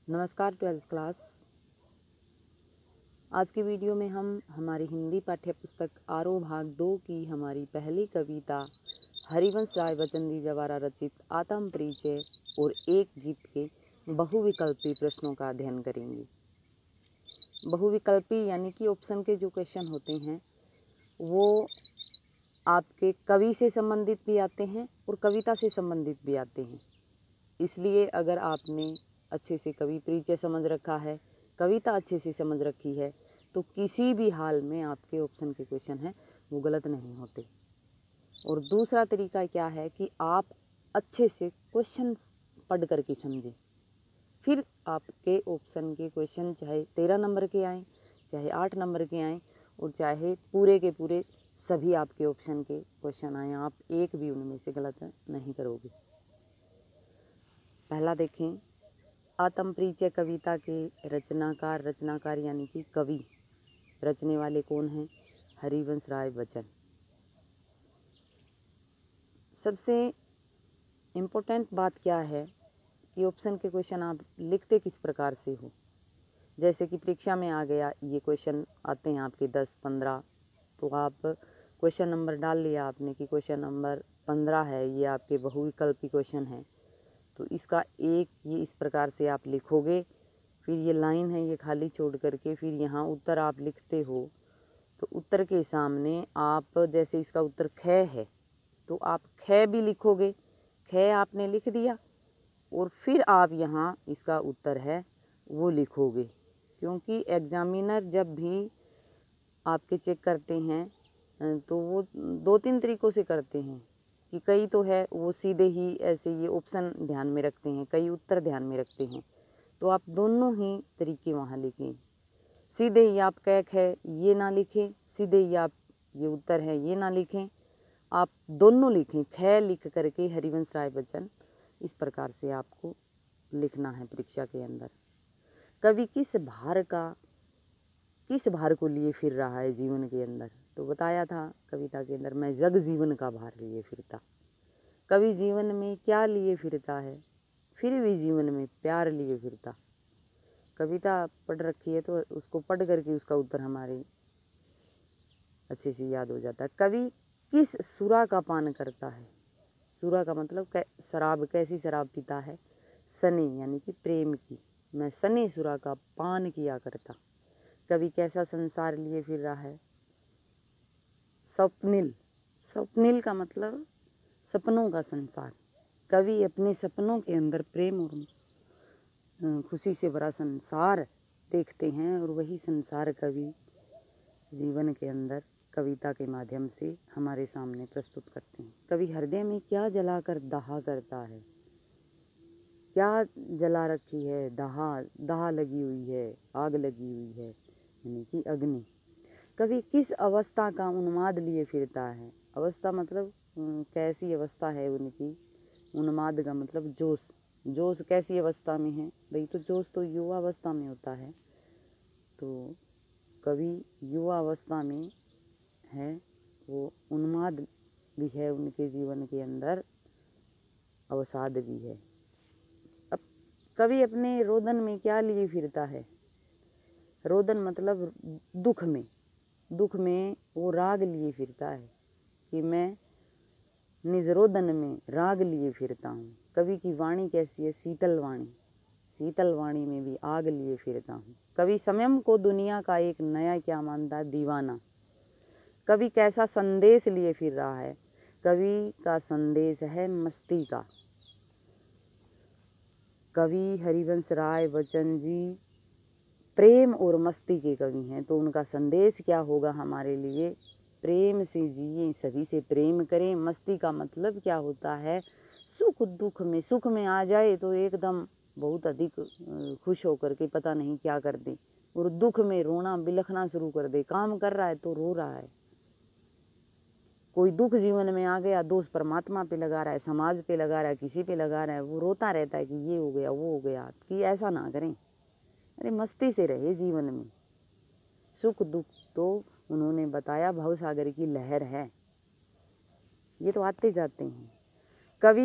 नमस्कार 12th class. आज की वीडियो में हम हमारी हिंदी पाठ्य पुस्तक आरोह भाग 2 की हमारी पहली कविता हरिवंश राय बच्चन जी द्वारा रचित आत्म परिचय और एक गीत के बहुविकल्पी प्रश्नों का अध्ययन करेंगे। बहुविकल्पी यानी कि ऑप्शन के जो क्वेश्चन होते हैं वो आपके कवि से संबंधित भी आते हैं और कविता से संबंधित भी आते हैं। इसलिए अगर आपने अच्छे से कवि परिचय समझ रखा है, कविता अच्छे से समझ रखी है, तो किसी भी हाल में आपके ऑप्शन के क्वेश्चन हैं वो गलत नहीं होते। और दूसरा तरीका क्या है कि आप अच्छे से क्वेश्चन पढ़ करके समझें, फिर आपके ऑप्शन के क्वेश्चन चाहे 13 नंबर के आएँ, चाहे 8 नंबर के आएँ और चाहे पूरे के पूरे सभी आपके ऑप्शन के क्वेश्चन आएँ, आप एक भी उनमें से गलत नहीं करोगे। पहला देखें, आत्म परिचय कविता के रचनाकार यानी कि कवि, रचने वाले कौन हैं? हरिवंश राय बच्चन। सबसे इम्पोर्टेंट बात क्या है कि ऑप्शन के क्वेश्चन आप लिखते किस प्रकार से हो। जैसे कि परीक्षा में आ गया, ये क्वेश्चन आते हैं आपके 10-15, तो आप क्वेश्चन नंबर डाल लिया आपने कि क्वेश्चन नंबर 15 है, ये आपके बहुविकल्पी क्वेश्चन है, तो इसका एक ये इस प्रकार से आप लिखोगे। फिर ये लाइन है ये खाली छोड़ करके फिर यहाँ उत्तर आप लिखते हो, तो उत्तर के सामने आप जैसे इसका उत्तर ख है तो आप ख भी लिखोगे, ख आपने लिख दिया और फिर आप यहाँ इसका उत्तर है वो लिखोगे। क्योंकि एग्जामिनर जब भी आपके चेक करते हैं तो वो 2-3 तरीक़ों से करते हैं कि कई तो है वो सीधे ही ऐसे ये ऑप्शन ध्यान में रखते हैं, कई उत्तर ध्यान में रखते हैं, तो आप दोनों ही तरीके वहाँ लिखें। सीधे ही आप कैक है ये ना लिखें, सीधे ही आप ये उत्तर है ये ना लिखें, आप दोनों लिखें। ख लिख करके हरिवंश राय बच्चन इस प्रकार से आपको लिखना है परीक्षा के अंदर। कवि किस भार को लिए फिर रहा है जीवन के अंदर? तो बताया था कविता के अंदर, मैं जग जीवन का भार लिए फिरता। कवि जीवन में क्या लिए फिरता है? फिर भी जीवन में प्यार लिए फिरता। कविता पढ़ रखी है तो उसको पढ़ करके उसका उत्तर हमारे अच्छे से याद हो जाता है। कवि किस सुरा का पान करता है? सुरा का मतलब शराब, कैसी शराब पीता है? सने यानी कि प्रेम की। मैं सने सुरा का पान किया करता। कवि कैसा संसार लिए फिर रहा है? स्वप्निल। स्वप्निल का मतलब सपनों का संसार। कवि अपने सपनों के अंदर प्रेम और खुशी से भरा संसार देखते हैं और वही संसार कवि जीवन के अंदर कविता के माध्यम से हमारे सामने प्रस्तुत करते हैं। कवि हृदय में क्या जलाकर दाह करता है? क्या जला रखी है? दाह लगी हुई है, आग लगी हुई है यानी कि अग्नि। कवि किस अवस्था का उन्माद लिए फिरता है? अवस्था मतलब कैसी अवस्था है उनकी? उन्माद का मतलब जोश। जोश कैसी अवस्था में है भाई? तो जोश तो युवा अवस्था में होता है, तो कवि युवा अवस्था में है, वो उन्माद भी है उनके जीवन के अंदर, अवसाद भी है। अब कवि अपने रोदन में क्या लिए फिरता है? रोदन मतलब दुख में वो राग लिए फिरता है कि मैं निज रोदन में राग लिए फिरता हूँ। कवि की वाणी कैसी है? शीतल वाणी में भी आग लिए फिरता हूँ। कवि स्वयं को दुनिया का एक नया क्या मानता है? दीवाना। कवि कैसा संदेश लिए फिर रहा है? कवि का संदेश है मस्ती का। कवि हरिवंश राय बच्चन जी प्रेम और मस्ती के कवि हैं, तो उनका संदेश क्या होगा हमारे लिए? प्रेम से जिए, सभी से प्रेम करें। मस्ती का मतलब क्या होता है? सुख दुख में, सुख में आ जाए तो एकदम बहुत अधिक खुश होकर के पता नहीं क्या कर दे, और दुख में रोना बिलखना शुरू कर दे। काम कर रहा है तो रो रहा है। कोई दुख जीवन में आ गया, दोष परमात्मा पे लगा रहा है, समाज पे लगा रहा है, किसी पे लगा रहा है, वो रोता रहता है कि ये हो गया वो हो गया। कि ऐसा ना करें, अरे मस्ती से रहे जीवन में। सुख दुख तो उन्होंने बताया भवसागर की लहर है, ये तो आते जाते हैं। कवि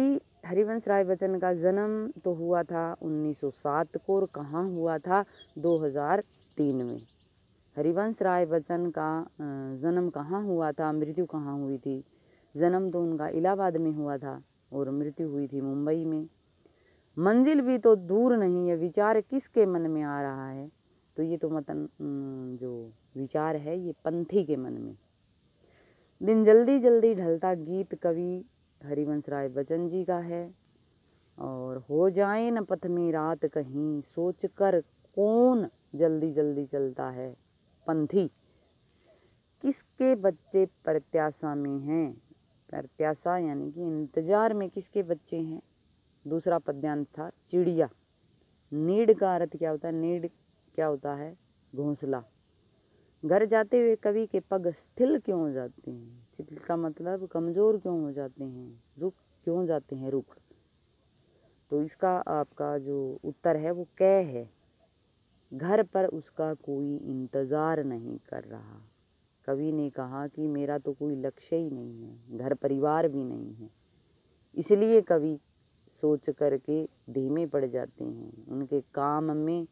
हरिवंश राय बच्चन का जन्म तो हुआ था 1907 को और कहाँ हुआ था 2003 में। हरिवंश राय बच्चन का जन्म कहाँ हुआ था, मृत्यु कहाँ हुई थी? जन्म तो उनका इलाहाबाद में हुआ था और मृत्यु हुई थी मुंबई में। मंजिल भी तो दूर नहीं है, विचार किसके मन में आ रहा है? तो ये तो जो विचार है ये पंथी के मन में। दिन जल्दी जल्दी ढलता गीत कवि हरिवंश राय बच्चन जी का है। और हो जाए न पथ में रात कहीं, सोच कर कौन जल्दी जल्दी चलता है? पंथी। किसके बच्चे प्रत्याशा में हैं? प्रत्याशा यानी कि इंतजार में किसके बच्चे हैं? दूसरा पद्यांश था चिड़िया। नीड का अर्थ क्या होता है? नीड क्या होता है? घोंसला। घर जाते हुए कवि के पग स्थिर क्यों हो जाते हैं? शिथिल का मतलब कमजोर क्यों हो जाते हैं? रुक क्यों जाते हैं? रुक। तो इसका आपका जो उत्तर है वो कै है। घर पर उसका कोई इंतजार नहीं कर रहा। कवि ने कहा कि मेरा तो कोई लक्ष्य ही नहीं है, घर परिवार भी नहीं है, इसलिए कवि सोच करके धीमे पड़ जाते हैं, उनके काम में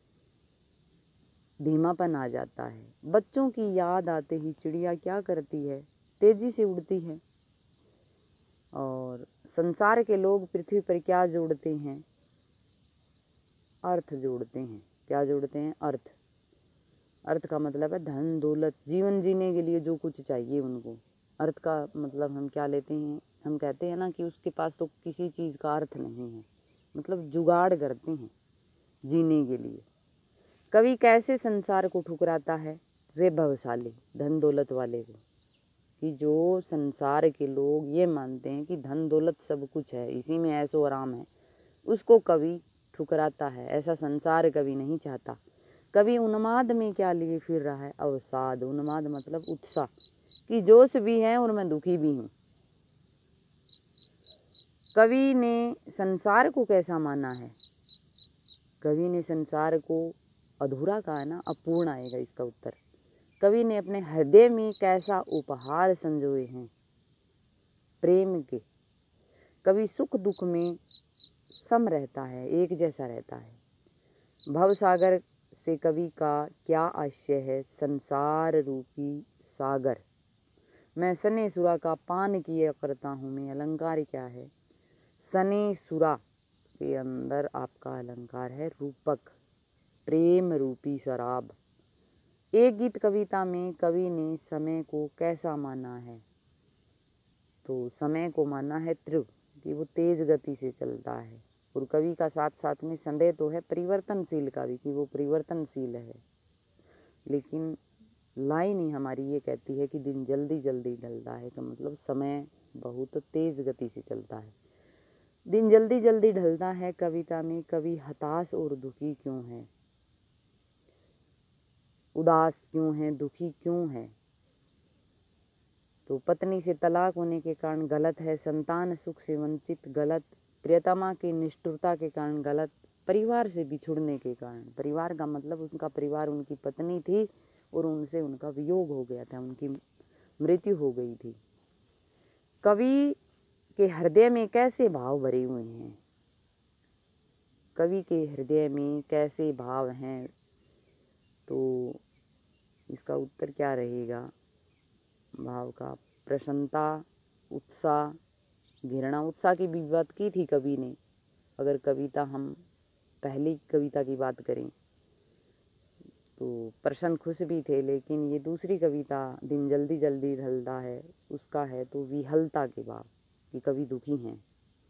धीमापन आ जाता है। बच्चों की याद आते ही चिड़िया क्या करती है? तेजी से उड़ती है। और संसार के लोग पृथ्वी पर क्या जोड़ते हैं? अर्थ जोड़ते हैं। क्या जोड़ते हैं? अर्थ। अर्थ का मतलब है धन दौलत, जीवन जीने के लिए जो कुछ चाहिए उनको। अर्थ का मतलब हम क्या लेते हैं? हम कहते हैं ना कि उसके पास तो किसी चीज़ का अर्थ नहीं है, मतलब जुगाड़ करते हैं जीने के लिए। कवि कैसे संसार को ठुकराता है? वैभवशाली, धन दौलत वाले को। कि जो संसार के लोग ये मानते हैं कि धन दौलत सब कुछ है, इसी में ऐशो आराम है, उसको कवि ठुकराता है। ऐसा संसार कवि नहीं चाहता। कवि उन्माद में क्या लिए फिर रहा है? अवसाद। उन्माद मतलब उत्साह, कि जोश भी है और मैं दुखी भी हूँ। कवि ने संसार को कैसा माना है? कवि ने संसार को अधूरा कहा है ना, अपूर्ण आएगा इसका उत्तर। कवि ने अपने हृदय में कैसा उपहार संजोए हैं? प्रेम के। कवि सुख दुख में सम रहता है, एक जैसा रहता है। भवसागर से कवि का क्या आशय है? संसार रूपी सागर। मैं सने सुरा का पान किया करता हूँ में अलंकार क्या है? सने सुरा के अंदर आपका अलंकार है रूपक, प्रेम रूपी शराब। एक गीत कविता में कवि ने समय को कैसा माना है? तो समय को माना है तीव्र, कि वो तेज गति से चलता है। और कवि का साथ साथ में संदेह तो है परिवर्तनशील का भी, कि वो परिवर्तनशील है। लेकिन लाइन ही हमारी ये कहती है कि दिन जल्दी जल्दी ढलता है, का मतलब समय बहुत तेज गति से चलता है। दिन जल्दी जल्दी ढलता है कविता में कवि हताश और दुखी क्यों है? उदास क्यों है? दुखी क्यों है? तो पत्नी से तलाक होने के कारण गलत है, संतान सुख से वंचित गलत, प्रियतमा की निष्ठुरता के कारण गलत, परिवार से बिछुड़ने के कारण। परिवार का मतलब उनका परिवार उनकी पत्नी थी और उनसे उनका वियोग हो गया था, उनकी मृत्यु हो गई थी। कवि के हृदय में कैसे भाव भरे हुए हैं? कवि के हृदय में कैसे भाव हैं? तो इसका उत्तर क्या रहेगा? भाव का प्रसन्नता, उत्साह, घृणा। उत्साह की भी बात की थी कवि ने। अगर कविता हम पहली कविता की बात करें तो प्रसन्न खुश भी थे, लेकिन ये दूसरी कविता दिन जल्दी जल्दी ढलता है उसका है तो विहलता के भाव, कि कवि दुखी हैं।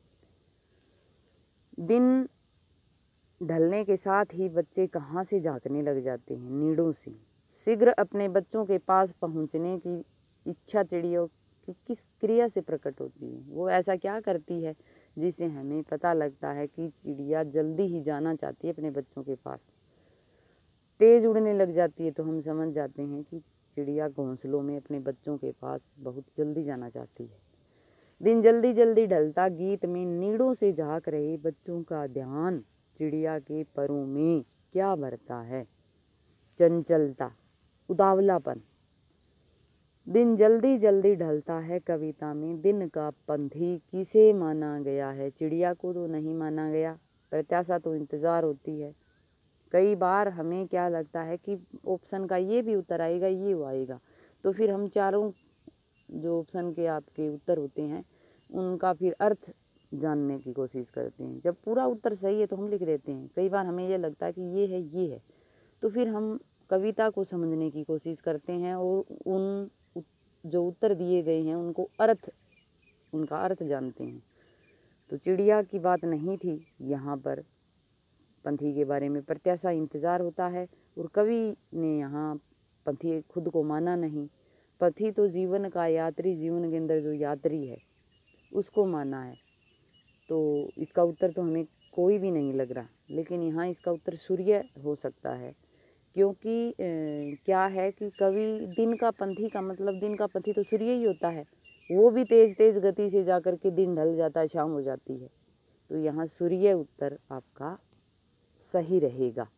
दिन ढलने के साथ ही बच्चे कहाँ से झांकने लग जाते हैं? नीड़ों से। शीघ्र अपने बच्चों के पास पहुँचने की इच्छा चिड़ियों की किस क्रिया से प्रकट होती है? वो ऐसा क्या करती है जिससे हमें पता लगता है कि चिड़िया जल्दी ही जाना चाहती है अपने बच्चों के पास? तेज उड़ने लग जाती है तो हम समझ जाते हैं कि चिड़िया घोंसलों में अपने बच्चों के पास बहुत जल्दी जाना चाहती है। दिन जल्दी जल्दी ढलता गीत में नीड़ों से झांक रहे बच्चों का ध्यान चिड़िया के परों में क्या भरता है? चंचलता, उतावलापन। दिन जल्दी जल्दी ढलता है कविता में, दिन का पंथी किसे माना गया है। चिड़िया को तो नहीं माना गया, प्रत्याशा तो इंतज़ार होती है। कई बार हमें क्या लगता है कि ऑप्शन का ये भी उत्तर आएगा, ये वो आएगा, तो फिर हम चारों जो ऑप्शन के आपके उत्तर होते हैं उनका फिर अर्थ जानने की कोशिश करते हैं। जब पूरा उत्तर सही है तो हम लिख देते हैं। कई बार हमें ये लगता है कि ये है, तो फिर हम कविता को समझने की कोशिश करते हैं और उन जो उत्तर दिए गए हैं उनका अर्थ जानते हैं। तो चिड़िया की बात नहीं थी यहाँ पर, पंथी के बारे में प्रत्याशा इंतज़ार होता है, और कवि ने यहाँ पंथी खुद को माना नहीं। पंथी तो जीवन का यात्री, जीवन के अंदर जो यात्री है उसको माना है। तो इसका उत्तर तो हमें कोई भी नहीं लग रहा, लेकिन यहाँ इसका उत्तर सूर्य हो सकता है, क्योंकि क्या है कि कवि दिन का पंथी का मतलब, दिन का पंथी तो सूर्य ही होता है, वो भी तेज़ तेज़ गति से जाकर के दिन ढल जाता है, शाम हो जाती है। तो यहाँ सूर्य उत्तर आपका सही रहेगा।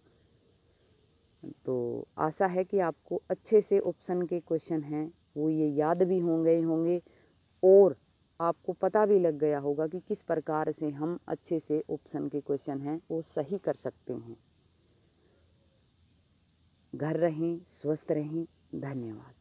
तो आशा है कि आपको अच्छे से ऑप्शन के क्वेश्चन हैं वो ये याद भी होंगे और आपको पता भी लग गया होगा कि किस प्रकार से हम अच्छे से ऑप्शन के क्वेश्चन हैं वो सही कर सकते हैं। घर रहें, स्वस्थ रहें। धन्यवाद।